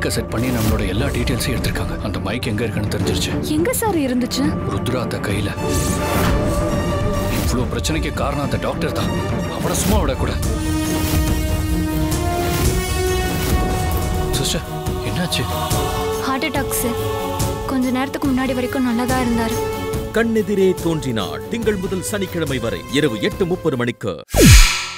மைக்கை செட் பண்ணி நம்மளோட எல்லா டீடைல்ஸையும் எடுத்திருக்காங்க. அந்த மைக் எங்க இருக்குன்னு தெரிஞ்சிருச்சு. எங்க சார் இருந்துச்சு? ருத்ரா அத்த கையில. இவ்வளவு பிரச்சனைக்கு காரணம் அந்த டாக்டர் தான். அவனை சும்மா விடக்கூடாது. சிஸ்டர், என்னாச்சு? Heart attack sir. கொஞ்ச நேரத்துக்கு முன்னாடி வரைக்கும் நல்லதா இருந்தாரு. கண்ணெதிரே தோன்றினார். திங்கள் முதல் சனிக்கிழமை வரை இரவு 8:30 மணிக்கு.